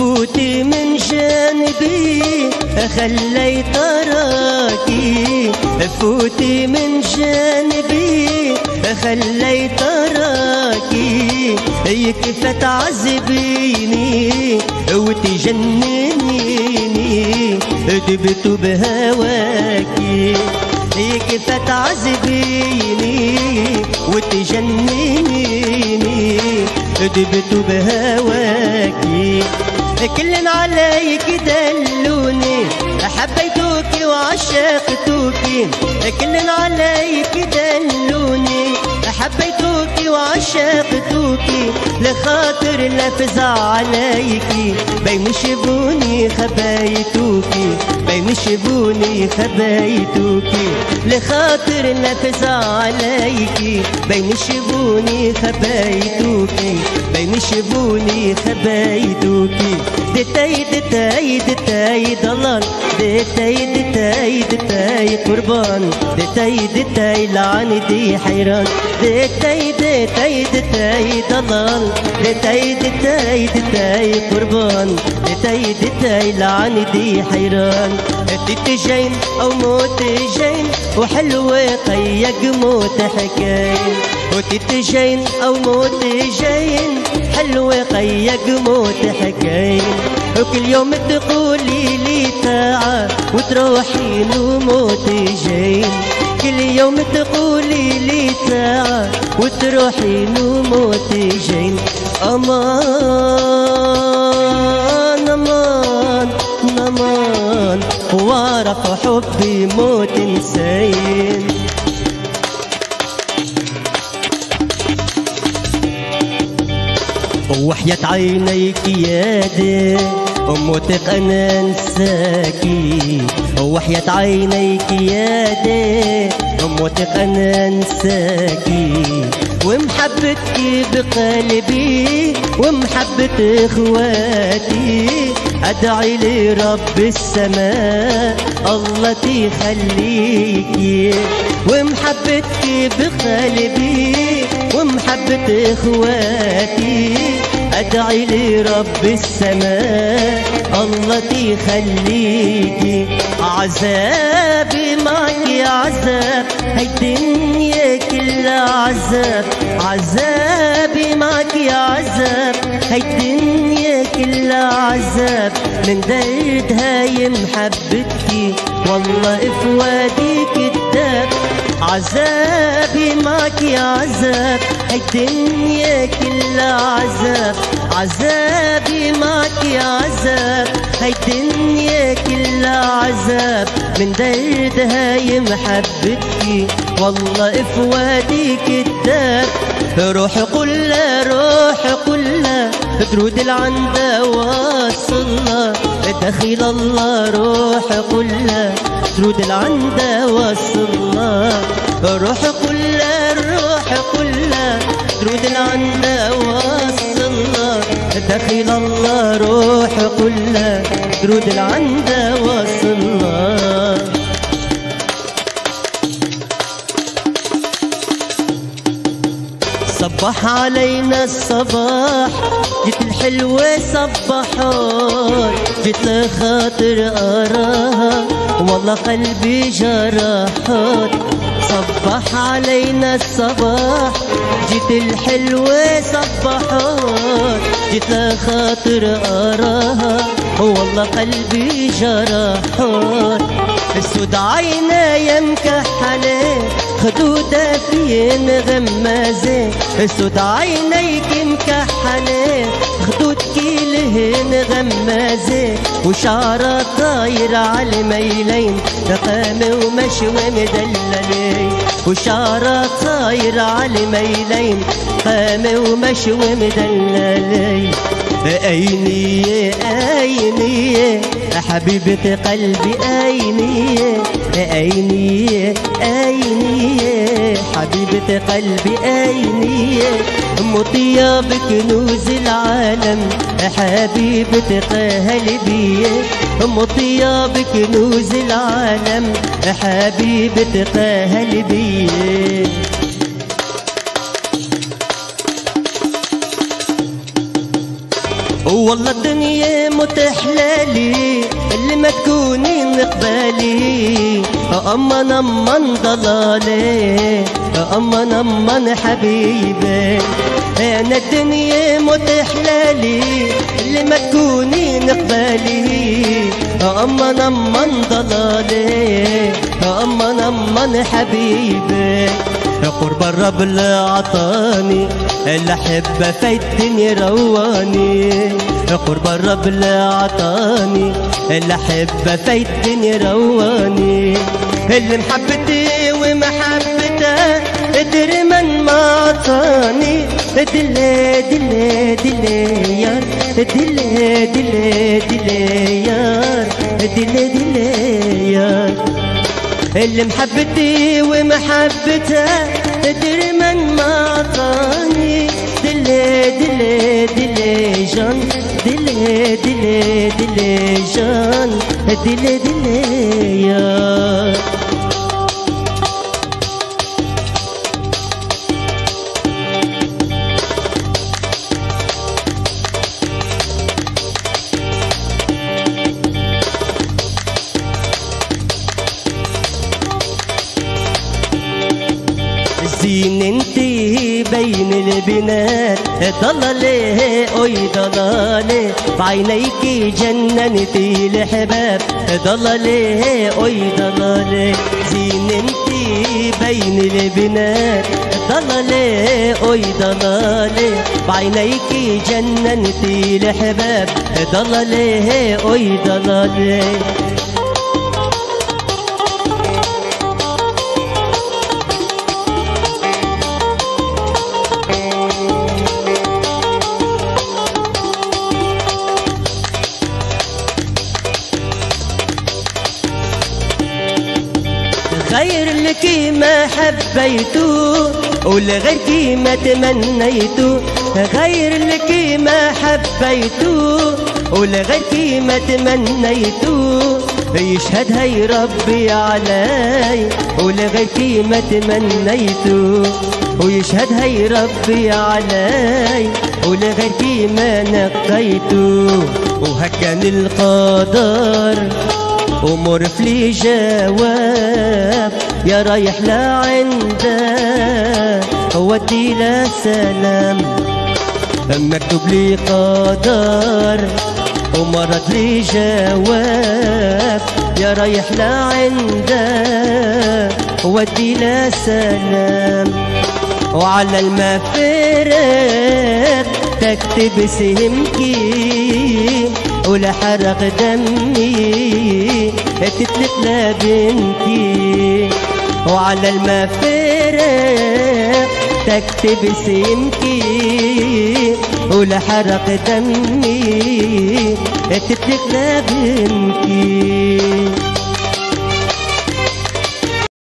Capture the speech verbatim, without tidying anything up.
فوتي من جانبي خليت أراكي، فوتي من جانبي خليت أراكي، يكفى تعذبيني وتجننيني دبت بهواكي، يكفى تعذبيني وتجننيني دبت بهواكي. كلن عليك دلوني حبيتوكي وعشقتوكي، كلن عليك دلوني حبيتوكي وعشقتوكي، لخاطر لفزع عليكي بين شبوني خبايتوكي، بين شبوني خبايتوكي، لخاطر لفزع عليكي بين شبوني خبايتوكي، بين شبوني خبايتوكي. دتاي دتاي دتاي ضلال، دتاي دتاي دتاي قربان، دتاي دتاي لعنتي حيران، دتاي دتاي دتاي ضلال، دتاي دتاي دتاي قربان، دتاي دتاي لعنتي حيران. تتجين او موتجين وحلوة قيق موت حكاين، وتتجين او موتجين حلوة قيق موت حكاين، وكل يوم تقولي لي ساعة وتروحين وموتجين، كل يوم تقولي لي ساعة وتروحين وموتجين. أمان أمان أمان وعرف حبي موت انسين. وحياة عينيك يا دي موتك انا انساكي، وحياة عينيك يا دي موتك انا انساكي، ومحبتك بقلبي ومحبة اخواتي، ادعي لرب السماء الله تخليكي، ومحبتك بقلبي ومحبة اخواتي، ادعي لرب السماء الله تخليكي. عذابي معك يا عذاب، هاي الدنيا كلها عذاب، عذابي معك يا عذاب، هاي الدنيا كلها عذاب، من درد هاي محبتي والله فؤادي كداب، عذابي معك يا عذاب، هاي الدنيا كلها عذاب، عذابي معك يا عذاب، هاي الدنيا كلها عذاب، من درد هاي محبتي والله فؤادي كداب. روح قلها روح قلها درود العندا وصلها، دخيل الله روح قلها درود العندا وصلها، روح قلها روح قلها درود العندا وصلها، دخيل الله روح قلها درود العندا وصلها. صبح علينا الصباح جيت الحلوة صبحات، جيت لخاطر أراها والله قلبي جراحات، صبح علينا الصباح جيت الحلوة صبحات، جيت لخاطر أراها والله قلبي جراحات، السود عينايا مكحلة خدودة فين غمازة، السود عينيك مكحلة خدودك لهن غمازة، وشعرها طاير على الميلين قامة ومشوى مدللين، وشعرها طاير على الميلين قامة ومشوى مدللين. أينية أينية حبيبة قلبي أينية، أينية أينية حبيبة قلبي أينية، مطية بكنوز العالم حبيبة قلبي، مطية بكنوز العالم حبيبة قلبي. والله الدنيا متحلالي اللي ما تكونين قبالي أمان أمان ضلالي أمان أمان حبيبي أنا الدنيا متحلالي اللي ما تكونين قبالي أمان أمان ضلالي أمان أمان حبيبي قرب الرب اللي عطاني الأحبة في الدنيا رواني قرب الرب اللي عطاني الأحبة في الدنيا رواني اللي محبتي ومحبته ادري من ما عطاني دلي دلي دلي يار دلي دلي دلي يار دلي دلي يار اللي محبتي ومحبته ادري من ما عطاني دلي دلي دلي جان دلي دلي دلي جان دلي دلي يار زين انتي بين البنات ضلالي اوي ضلالي بعينيكي جننتي الحباب ضلالي اوي ضلالي زين انتي بين البنات ضلالي اوي ضلالي بعينيكي جننتي الحباب ضلالي اوي ضلالي غير لك ما حبيتو ولغيرك ما تمنيتو غير لك ما حبيتو ولغيرك ما تمنيتو يشهد هي ربي علي ولغيرك ما تمنيتو ويشهد هي ربي علي ولغيرك ما نقيتو وهكذا القدر أمور في جواب يا رايح لعنده ودي له سلام مكتوب لي قدر ومرض لي جواب يا رايح لعنده ودي له سلام وعلى المفارق تكتب سهمكي ولا حرق دمي تتلف لا بنتي وعلى المفارق تكتب سمكي ولا حرق دمي تتلف لا بنتي